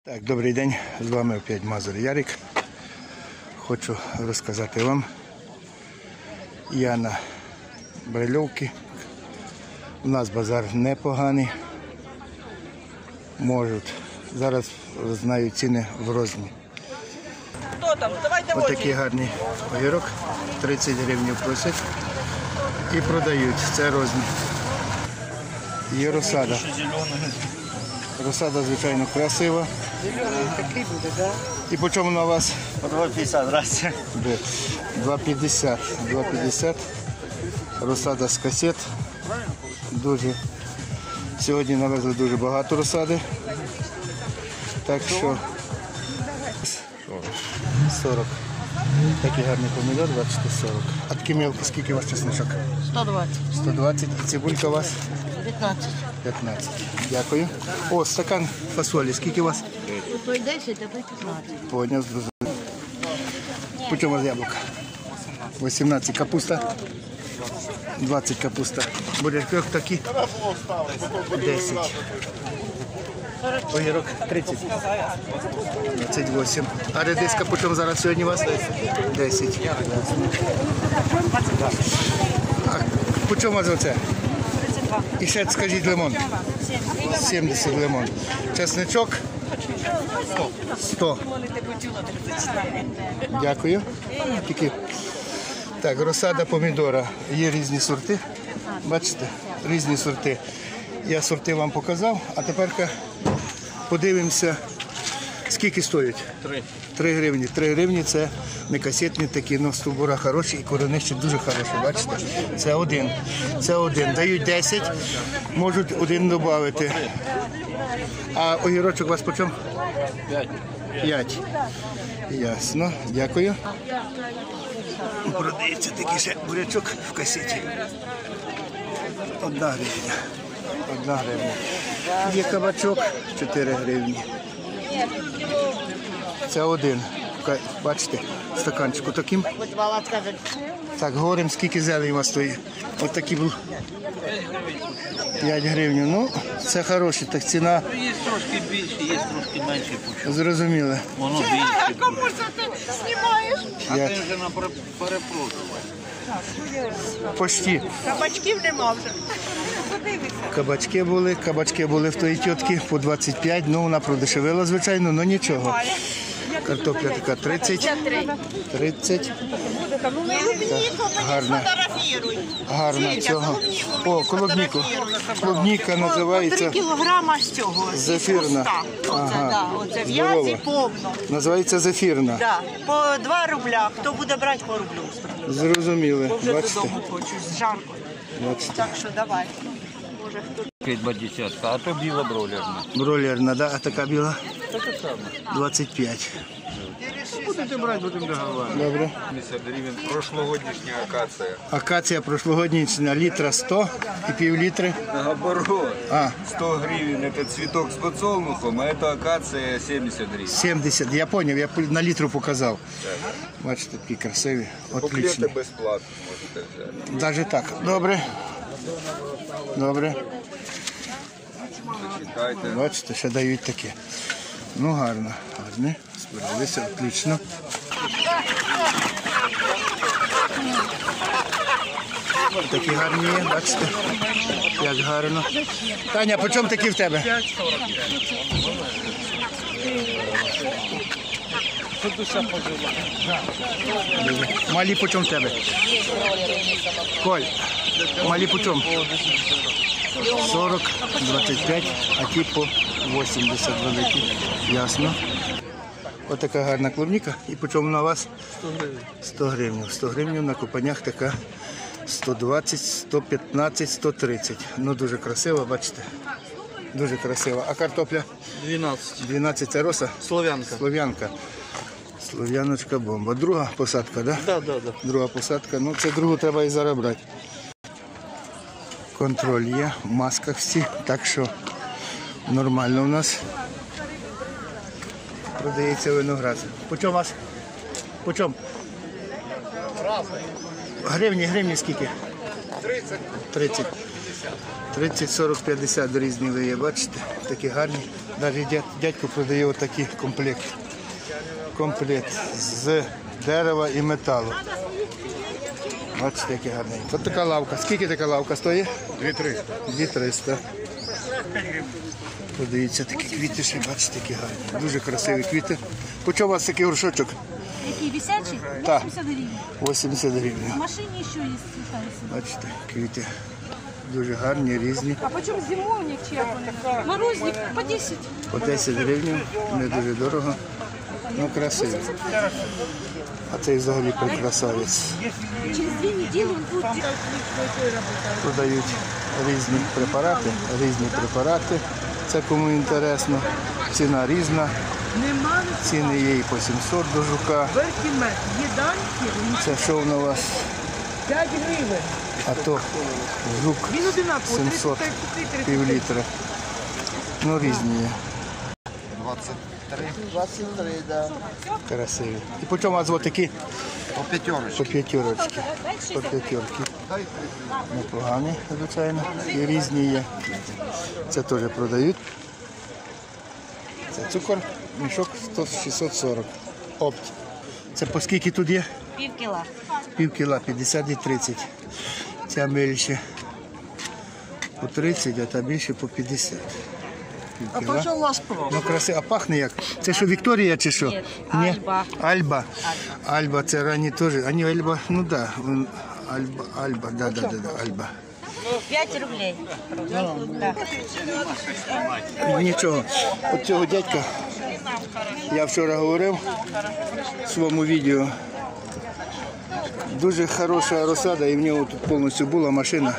Так, добрий день, з вами опять Мазур Ярик. Хочу розказати вам, я на Брильовці. У нас базар непоганий. Можуть. Зараз знаю ціни в розмірі. Ось такий гарний огірок. 30 гривень просять і продають. Це розмір. Є розсада. Розсада, звичайно, красива. Такий буде, так? І по чому на вас? По 2,50, здрасте. 2,50. 2,50. Розсада з касет. Дуже. Сьогодні навезли дуже багато розсади. Так що 40. Такий гарний помідор, бачите, 40. А такі мілкі, скільки у вас чесночок? 120. 120. І цибулька у вас? 15. 15. Дякую. О, стакан фасолі. Скільки у вас? Той 10, а той 15. Поняв, зрозумів. По чому у вас яблука? 18. Капуста? 20 капуста. Бурячок такий? 10. Огірок 30. 28. А редиска по чому зараз сьогодні у вас? 10. А по чому у вас оце? 32. І ще скажіть лимон. 70 лимон. Чесничок? 100. Дякую. Тільки. Так, розсада помідора. Є різні сорти. Бачите? Різні сорти. Я сорти вам показав, а тепер подивимося, скільки стоять. 3 гривні. 3 гривні це не касетні такі, але стовбура хороші і коренища дуже хороші. Бачите? Це один. Це один. Дають 10, можуть один додати. А огірочок у вас по чому? 5. Ясно. Дякую. Продається такий ще бурячок в касеті. 1 гривня. 1 гривня. Є кабачок 4 гривні. Це один. Бачите, стаканчику таким. Так, говоримо, скільки зелень у вас стоїть. Ось такий був 5 гривень. Ну, це хороше, так ціна. Є трошки більше, є трошки менше. Зрозуміло. Воно більше. Кому ж ти знімаєш? А ти вже на перепродавай. Почти. Кабачків нема вже. Кабачки були в тої тітки по 25, ну вона продешевила, звичайно, але нічого. Картопля така 30. 30. Гарна. Гарна цього. О, клубніку. Клубніка називається 3 кілограма з цього. зефірна. Ага. Оце в Здорова. язі повно. Називається зефірна. Да. По 2 рубля. Хто буде брати по рублю? Зрозуміли. Бо вже Бачите? додому хочу, з жарко. Бачите. Так що давай. Може хто. 20, а то біла бройлерна. Бройлерна, да? А така біла? Така сама. 25. Будете брати, будемо договарювати. Добре. 70 гривен. Прошлогодняя акация. Акація прошлогоднічна, літра 100 і пів літри. Наоборот. А, 100 гривен это цветок с подсолнухом, а это акация 70 гривен. 70. Я зрозумів, я на літру показав. Бачите, такі красиві. Отлично. Буклеты бесплатно можете взять. Навіть так. Добре. Добре. Читайте. Бачите, ще дають таке. Ну, гарно. Гарне. Справилися, отлично. Такі гарні є, бачите? Як гарно. Таня, по чому такі в тебе? 5,45. Малі по чому в тебе? Коль, малі по чому? 40, 25, а ті по 80 великі. Ясно. Ось така гарна клубніка. І по чому на вас? 100 гривень. 100 гривень на купанях така 120, 115, 130. Ну дуже красиво, бачите. Дуже красиво. А картопля? 12. 12 це роса? Слов'янка. Слов'янка. Слов'яночка бомба. Друга посадка, так? Да? Да. Друга посадка. Ну це другу треба і зараз брати. Контроль є, в масках всі, так що нормально у нас. Продається виноград. По чому вас? По чому? Гривні скільки? 30. 30, 40, 50 різні ви є, бачите? Такі гарні. Навіть дядько продає отакий комплект. Комплект з дерева і металу. Бачите, який гарний. Ось така лавка. Скільки така лавка стоїть? 2-3. 2300. Подивіться, такі квіти ще, бачите, які гарні. Дуже красиві квіти. По чому у вас такий горшочок? Який висячий? Так. 80 гривен. 80 гривень. В машине еще есть. остались. Бачите, квіти. Дуже гарні, різні. А почем зимовник чек? Морозник по 10. По 10 гривень, не дуже дорого, ну красиві. А цей взагалі красавець. Через 2 недели он будет. Продають різні препарати. Це кому інтересно. Ціна різна. Ціни є і по 700 до жука. Це що воно у вас? 5 гривень. А то жук Він одинаковий, 700, пів літра. Ну різні є. 23, да. Красиві. І по чому у вас такі? По пятерочке. По п'ятерочки. По п'ятерки. Непогані, звичайно. І різні є. Це теж продають. Це цукор, мішок 640. Опт. Це по скільки тут є? Пів кіла. Пів кіла, 50 і 30. Ця менше по 30, а та більше по 50. А по чому у вас про? Ну, красиво. А пахне як? Це що, Вікторія чи що? Ні, Альба. Альба. Альба, це ранні теж. А ні, Альба, ну так. Да. Альба, да, Альба. 5 рублей. Да. Нічого. От цього дядька я вчора говорив в своєму відео. Дуже хороша розсада, і в нього тут повністю була машина.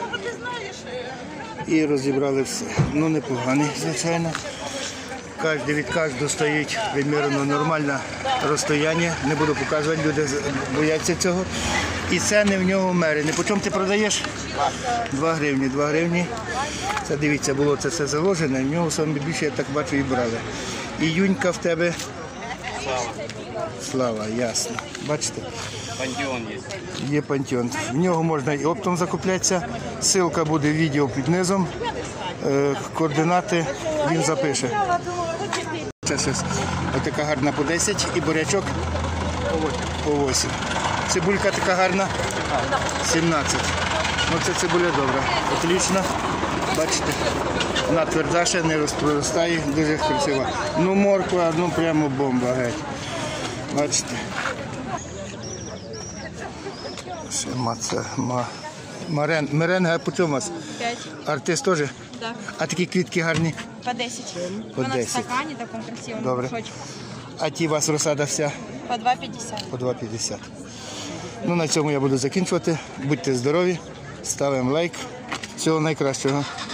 І розібрали все. Ну, непоганий, звичайно. Від кожного стоїть відмірено нормальне розстояння. Не буду показувати, люди бояться цього. І ціни в нього вмерені. По чому ти продаєш? 2 гривні. 2 гривні. Це, дивіться, було це все заложено. В нього саме більше, я так бачу, і брали. І юнька в тебе. Слава, ясно. Бачите? Пантеон є. Є пантеон. В нього можна і оптом закуплятися. Ссылка буде в відео під низом. Координати він запише. Це ось така гарна по 10 і бурячок по 8. Цибулька така гарна 17. Ну це цибуля добра. Отлично. Бачите, вона тверда ще, не розпроростає, дуже красива. Ну морква, ну прямо бомба геть. Бачите. Ще меренга, а по чому у вас? 5. Артист теж? Да. А такі квітки гарні? По 10. По Вона в 10. стакані такому красивому. Добре. горшочку. А ті у вас розсада вся? По 2,50. По 2,50. Ну, на цьому я буду закінчувати. Будьте здорові, ставимо лайк. Всього найкращого.